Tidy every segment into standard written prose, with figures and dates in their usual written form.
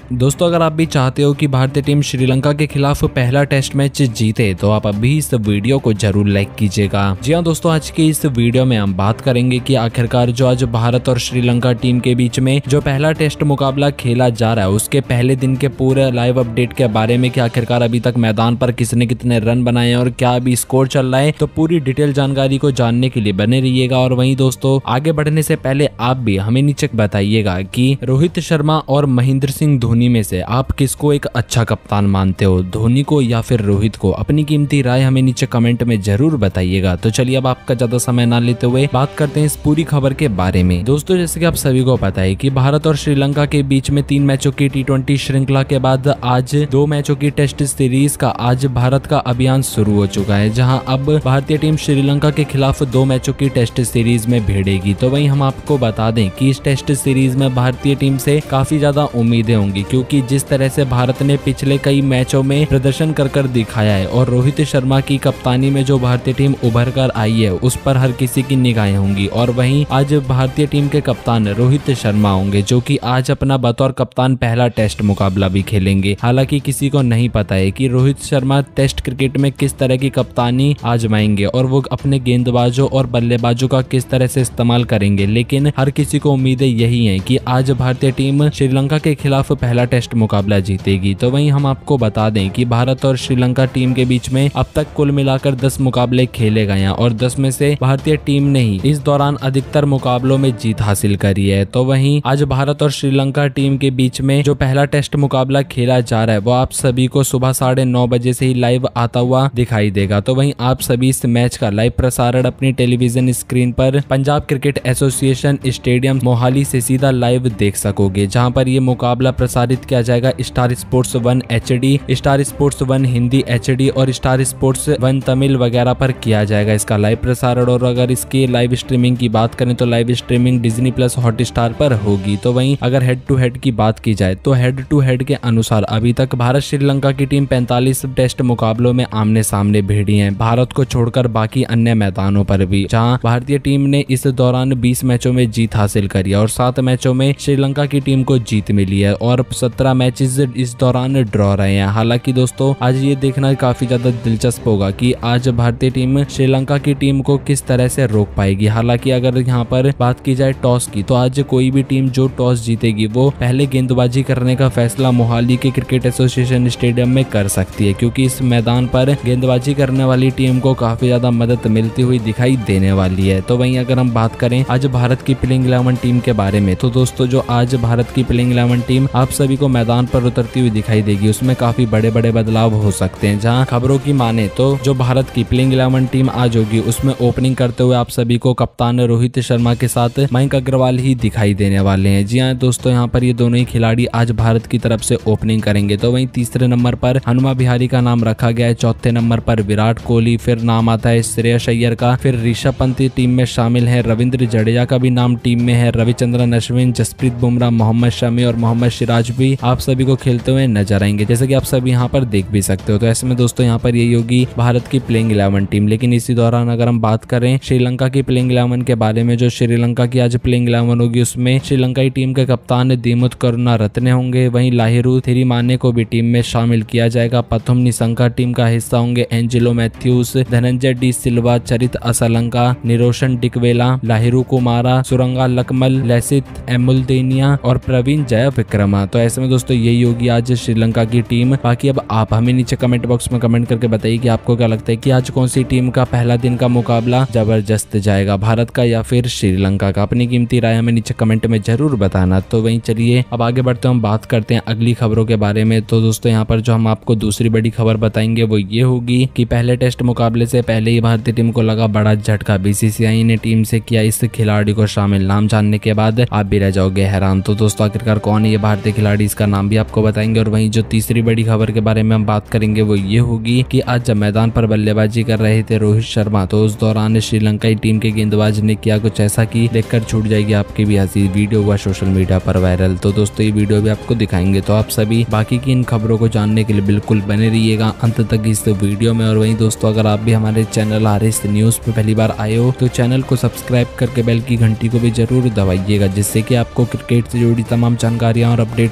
दोस्तों अगर आप भी चाहते हो कि भारतीय टीम श्रीलंका के खिलाफ पहला टेस्ट मैच जीते तो आप अभी इस वीडियो को जरूर लाइक कीजिएगा। जी हाँ दोस्तों, आज की इस वीडियो में हम बात करेंगे कि आखिरकार जो आज भारत और श्रीलंका टीम के बीच में जो पहला टेस्ट मुकाबला खेला जा रहा है उसके पहले दिन के पूरे लाइव अपडेट के बारे में कि आखिरकार अभी तक मैदान पर किसने कितने रन बनाए हैं और क्या अभी स्कोर चल रहा है। तो पूरी डिटेल जानकारी को जानने के लिए बने रहिएगा। और वहीं दोस्तों आगे बढ़ने से पहले आप भी हमें नीचे बताइएगा कि रोहित शर्मा और महेंद्र सिंह धोनी में से आप किसको एक अच्छा कप्तान मानते हो, धोनी को या फिर रोहित को? अपनी कीमती राय हमें नीचे कमेंट में जरूर बताइएगा। तो चलिए अब आपका ज्यादा समय ना लेते हुए बात करते हैं इस पूरी खबर के बारे में। दोस्तों जैसे कि आप सभी को पता है कि भारत और श्रीलंका के बीच में 3 मैचों की T20 श्रृंखला के बाद आज 2 मैचों की टेस्ट सीरीज का आज भारत का अभियान शुरू हो चुका है, जहां अब भारतीय टीम श्रीलंका के खिलाफ 2 मैचों की टेस्ट सीरीज में भिड़ेगी। तो वहीं हम आपको बता दें कि इस टेस्ट सीरीज में भारतीय टीम से काफी ज्यादा उम्मीदें होंगी, क्योंकि जिस तरह से भारत ने पिछले कई मैचों में प्रदर्शन कर दिखाया है और रोहित शर्मा की कप्तानी में जो भारतीय टीम उभर कर आई है उस पर हर किसी की निगाहें होंगी। और वहीं आज भारतीय टीम के कप्तान रोहित शर्मा होंगे, जो कि आज अपना बतौर कप्तान पहला टेस्ट मुकाबला भी खेलेंगे। हालांकि किसी को नहीं पता है कि रोहित शर्मा टेस्ट क्रिकेट में किस तरह की कप्तानी आजमाएंगे और वो अपने गेंदबाजों और बल्लेबाजों का किस तरह से इस्तेमाल करेंगे, लेकिन हर किसी को उम्मीदें यही हैं कि आज भारतीय टीम श्रीलंका के खिलाफ पहला टेस्ट मुकाबला जीतेगी। तो वहीं हम आपको बता दें कि भारत और श्रीलंका टीम के बीच में अब तक कुल मिलाकर 10 मुकाबले खेले गए हैं और 10 में से भारतीय टीम ने ही इस दौरान अधिकतर मुकाबलों में जीत हासिल करी है। तो वहीं आज भारत और श्रीलंका टीम के बीच में जो पहला टेस्ट मुकाबला खेला जा रहा है वो आप सभी को सुबह 9:30 बजे से ही लाइव आता हुआ दिखाई देगा। तो वहीं आप सभी इस मैच का लाइव प्रसारण अपनी टेलीविजन स्क्रीन पर Punjab cricket association stadium Mohali से सीधा लाइव देख सकोगे, जहां पर ये मुकाबला प्रसारित किया जाएगा star sports 1 HD, star sports 1 Hindi HD और स्टार स्पोर्ट्स 1 तमिल वगैरह पर किया जाएगा इसका लाइव प्रसारण। और अगर इसकी लाइव स्ट्रीमिंग की बात करें तो live streaming Disney plus Hotstar पर होगी। तो वहीं अगर हेड टू हेड की बात की जाए तो हेड टू हेड के अनुसार अभी तक भारत श्रीलंका की टीम 45 टेस्ट मुकाबलों में आमने सामने भिड़ी है, भारत को छोड़कर बाकी अन्य मैदानों पर भी, जहां भारतीय टीम ने इस दौरान 20 मैचों में जीत हासिल करी है और 7 मैचों में श्रीलंका की टीम को जीत मिली है और 17 मैचेस इस दौरान ड्रॉ रहे हैं। हालांकि दोस्तों आज ये देखना काफी ज्यादा दिलचस्प होगा कि आज भारतीय टीम श्रीलंका की टीम को किस तरह से रोक पाएगी। हालांकि अगर यहाँ पर बात की जाए टॉस की, तो आज कोई भी टीम जो टॉस जीतेगी वो पहले गेंदबाजी करने का फैसला मोहाली के क्रिकेट एसोसिएशन स्टेडियम में कर सकती है, क्योंकि इस मैदान पर गेंदबाजी करने वाली टीम को काफी ज्यादा मदद मिलती हुई दिखाई देने वाली है। तो वहीं अगर हम बात करें आज भारत की प्लेइंग 11 टीम के बारे में, तो दोस्तों जो आज भारत की प्लेइंग 11 टीम आप सभी को मैदान पर उतरती हुई दिखाई देगी उसमें काफी बड़े बड़े बदलाव हो सकते हैं। जहां खबरों की माने तो जो भारत की प्लेइंग 11 टीम आज होगी उसमें ओपनिंग करते हुए आप सभी को कप्तान रोहित शर्मा के साथ मयंक अग्रवाल ही दिखाई देने वाले हैं। जी हाँ दोस्तों, यहाँ पर ये दोनों ही खिलाड़ी आज भारत की तरफ से ओपनिंग करेंगे। तो वहीं तीसरे नंबर पर हनुमा विहारी का नाम रखा गया है, चौथे नंबर पर विराट कोहली, फिर नाम आता है श्रेयस अय्यर का, फिर ऋषभ पंत टीम में शामिल है, रविंद्र जडेजा का भी नाम टीम में है, रविचंद्रन अश्विन, जसप्रीत बुमराह, मोहम्मद शमी और मोहम्मद सिराज भी आप सभी को खेलते हुए नजर आएंगे, जैसे कि आप सभी यहाँ पर देख भी सकते हो। तो ऐसे में दोस्तों यहाँ पर यही होगी भारत की प्लेइंग 11 टीम। लेकिन इसी दौरान अगर हम बात करें श्रीलंका की प्लेइंग 11 के बारे में, जो श्रीलंका की आज प्लेइंग 11 होगी उसमें श्रीलंकाई टीम के कप्तान दिमुथ करुणारत्ने होंगे, वहीं लाहिरू थिरिमाने को भी टीम में शामिल किया जाएगा। पथुम निशंका टीम का हिस्सा होंगे एंजेलो मैथ्यूज, धनंजय डी सिल्वा, चरित असलंका, निरोशन डिकवेला, लाहिरू कुमारा, सुरंगा लकमल, लसित एमुलदेनिया और प्रवीण जय विक्रमा। तो ऐसे में दोस्तों यही होगी आज श्रीलंका की टीम। बाकी अब आप हमें नीचे कमेंट बॉक्स में कमेंट करके बताइए कि आपको क्या लगता है कि आज कौन सी टीम का पहला दिन का मुकाबला जबरदस्त जाएगा, भारत का या फिर श्रीलंका का? अपनी कीमती राय हमें नीचे कमेंट में जरूर बताना। तो वहीं चलिए अब आगे बढ़ते हम बात करते हैं अगली खबरों के बारे में। तो दोस्तों यहाँ पर जो हम आपको दूसरी बड़ी खबर बताएंगे वो ये होगी कि पहले टेस्ट मुकाबले से पहले ही भारतीय टीम को लगा बड़ा झटका। बीसीसीआई ने टीम से किया इस खिलाड़ी को शामिल, नाम जानने के बाद आप भी रह जाओगे हैरान। तो दोस्तों आखिरकार कौन है ये भारतीय खिलाड़ी, इसका नाम भी आपको बताएंगे। और वहीं जो तीसरी बड़ी खबर के बारे में हम बात करेंगे वो ये होगी कि आज जब मैदान पर बल्लेबाजी कर रहे थे रोहित शर्मा, तो उस दौरान श्रीलंकाई टीम के गेंदबाज ने किया कुछ ऐसा कि देखकर छूट जाएगी आपकी भी हंसी। वीडियो हुआ सोशल मीडिया पर वायरल, तो दोस्तों ये वीडियो भी आपको दिखाएंगे। तो आप सभी बाकी की इन खबरों को जानने के लिए बिल्कुल बने रहिएगा अंत तक इस वीडियो में। और वहीं दोस्तों अगर आप भी हमारे चैनल आरएस न्यूज पे पहली बार आए हो तो चैनल को सब्सक्राइब करके बेल की घंटी को भी जरूर दबाइएगा, जिससे कि आपको क्रिकेट से जुड़ी तमाम जानकारियां और अपडेट्स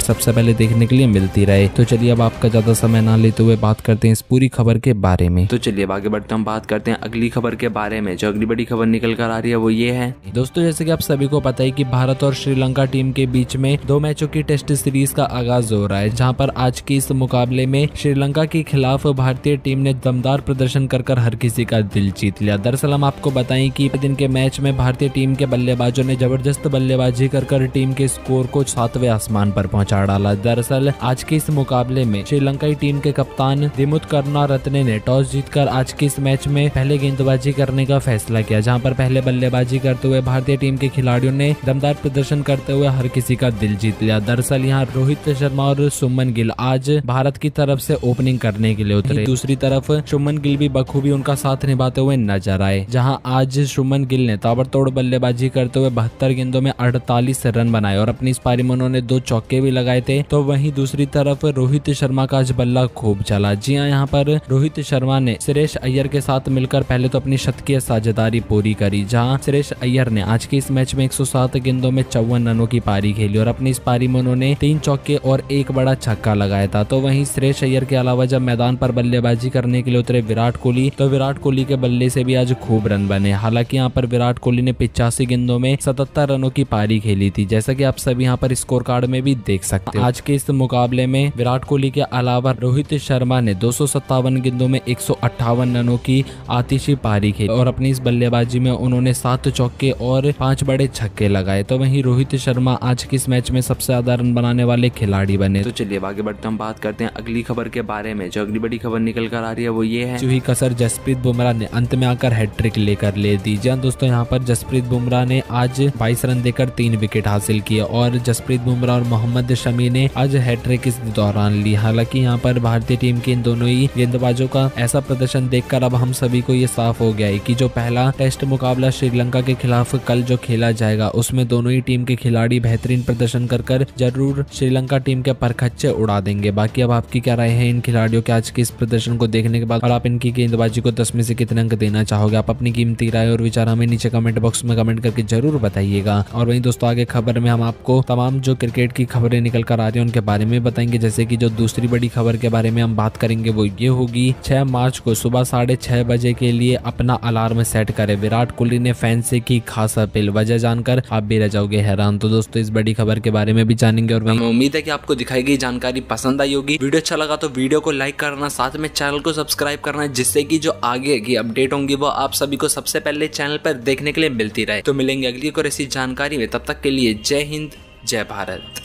सबसे पहले देखने के लिए मिलती रहे। तो चलिए अब आपका ज्यादा समय ना लेते हुए बात करते हैं इस पूरी खबर के बारे में। तो चलिए आगे बढ़ते हम बात करते हैं अगली खबर के बारे में। जो अगली बड़ी खबर निकल कर आ रही है वो ये है दोस्तों, जैसे कि आप सभी को पता है कि भारत और श्रीलंका टीम के बीच में 2 मैचों की टेस्ट सीरीज का आगाज हो रहा है, जहां पर आज के इस मुकाबले में श्रीलंका के खिलाफ भारतीय टीम ने दमदार प्रदर्शन कर हर किसी का दिल जीत लिया। दरअसल हम आपको बताएं कि दिन के मैच में भारतीय टीम के बल्लेबाजों ने जबरदस्त बल्लेबाजी कर टीम के स्कोर को 7वें आसमान पर पहुंचा डाला। दरअसल आज के इस मुकाबले में श्रीलंकाई टीम के कप्तान दिमुथ करुणारत्ने ने टॉस जीतकर आज के इस मैच में पहले गेंदबाजी करने का फैसला किया, जहां पर पहले बल्लेबाजी करते हुए भारतीय टीम के खिलाड़ियों ने दमदार प्रदर्शन करते हुए हर किसी का दिल जीत लिया। दरअसल यहाँ रोहित शर्मा और शुभमन गिल आज भारत की तरफ से ओपनिंग करने के लिए उतरे। दूसरी तरफ शुभमन गिल भी बखूबी उनका साथ निभाते हुए नजर आए, जहां आज शुभमन गिल ने ताबड़तोड़ बल्लेबाजी करते हुए 72 गेंदों में 48 रन बनाए और अपनी इस पारी में उन्होंने 2 चौके भी लगाए थे। तो वहीं दूसरी तरफ रोहित शर्मा का आज बल्ला खूब चला। जी हाँ, यहाँ पर रोहित शर्मा ने सुरेश अय्यर के साथ मिलकर पहले तो अपनी शतकीय साझेदारी पूरी करी, जहां सुरेश अय्यर ने आज के इस मैच में 107 गेंदों में 54 रनों की पारी खेली और अपनी इस पारी में उन्होंने 3 चौके और 1 बड़ा छक्का लगाया था। तो वहीं सुरेश अय्यर के अलावा जब मैदान पर बल्लेबाजी करने के लिए उतरे विराट कोहली, तो विराट कोहली के बल्ले से भी आज खूब रन बने। हालांकि यहाँ पर विराट कोहली ने 85 गेंदों में 77 रनों की पारी खेली थी, जैसा कि आप सभी यहाँ पर स्कोर कार्ड में भी देख सकते हैं। आज के इस मुकाबले में विराट कोहली के अलावा रोहित शर्मा ने 257 गेंदों में 158 रनों की आतिशी पारी खेली और अपनी इस बल्लेबाजी में उन्होंने 7 चौके और 5 बड़े छक्के लगाए। तो वहीं रोहित शर्मा आज के इस मैच में सबसे ज्यादा रन बनाने वाले खिलाड़ी बने। तो चलिए आगे बढ़ते हम बात करते हैं अगली खबर के बारे में। जो अगली बड़ी खबर निकल कर आ रही है वो ये है चूही कसर जसप्रीत बुमराह ने अंत में आकर हैट्रिक लेकर ले दी। जी दोस्तों, यहाँ पर जसप्रीत बुमराह ने आज 22 रन देकर 3 विकेट हासिल किए और जसप्रीत बुमराह और मोहम्मद शमी ने आज हैट्रिक इस दौरान ली। हालांकि यहाँ पर भारतीय टीम के इन दोनों ही गेंदबाजों का ऐसा प्रदर्शन देखकर अब हम सभी को ये साफ हो गया है कि जो पहला टेस्ट मुकाबला श्रीलंका के खिलाफ कल जो खेला जाएगा उसमें दोनों ही टीम के खिलाड़ी बेहतरीन प्रदर्शन कर जरूर श्रीलंका टीम के परखच्चे उड़ा देंगे। बाकी अब आपकी क्या राय है इन खिलाड़ियों के आज के इस प्रदर्शन को देखने के बाद, और आप इनकी गेंदबाजी को 10 में से कितने अंक देना चाहोगे? आप अपनी कीमती राय और विचार हमें नीचे कमेंट बॉक्स में कमेंट करके जरूर बताइएगा। और वहीं दोस्तों आगे खबर में हम आपको तमाम जो क्रिकेट की खबरें निकल कर आ रही है उनके बारे में बताएंगे। जैसे कि जो दूसरी बड़ी खबर के बारे में हम बात करेंगे वो ये होगी 6 मार्च को सुबह 6:30 बजे के लिए अपना अलार्म सेट करें। विराट कोहली ने फैंस से की खास अपील, वजह जानकर आप भी रह जाओगे हैरान। तो दोस्तों इस बड़ी खबर के बारे में भी जानेंगे और वहीं उम्मीद है कि आपको दिखाई गई जानकारी पसंद आई होगी। वीडियो अच्छा लगा तो वीडियो को लाइक करना, साथ में चैनल को सब्सक्राइब करना, जिससे कि जो आगे की अपडेट होंगी वो आप सभी को सबसे पहले चैनल पर देखने के लिए मिलती रहे। तो मिलेंगे अगली और ऐसी जानकारी में, तब तक के लिए जय हिंद, जय भारत।